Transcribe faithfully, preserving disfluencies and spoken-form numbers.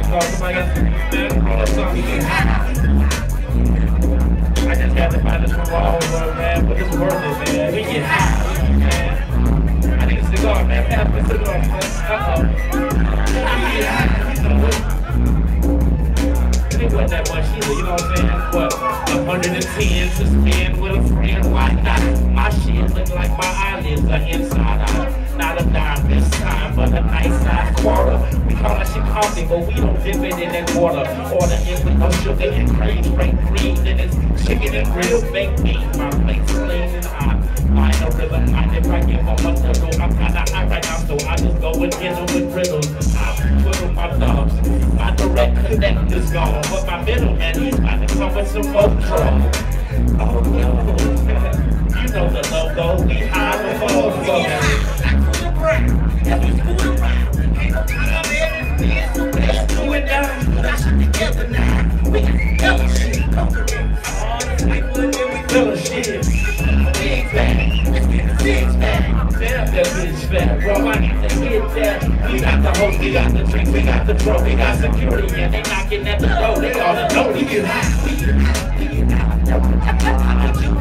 Oh, somebody got some, man, something. I just had to find this from all over, man, but it's worth it, man. We get high, man. I need a cigar, man. Pass me a cigar, man. Uh-oh. We get high. It wasn't that much either, you know what I'm saying? What, one hundred ten to spend with a friend, why not? My shit look like my eyelids are inside out. Not a dime this time, but a nice size quarter. We call that shit coffee, but we don't dip it in that water. Order it with no sugar and cream, straight green, and it's chicken and grilled baked meat. My plate's clean and hot. I ain't no rhythm, I if I give up a little, I'm kinda high right now, so I just go and hit them with riddles. I twiddle my thumbs. My direct connect is gone, but my middleman, he's about to come with some more trouble. Oh no. You know the logo, we high before folks. Let's do it now. Let's together now. We can hella shit conquering. All the people in there, we hella shit. Big bang, let's get a six bang. Damn, that bitch fat, bro. I got to hit that. We got the host, we got the drinks, we got the drug, we got security, and they knocking at the door. They all know we get high, we get high, we get high.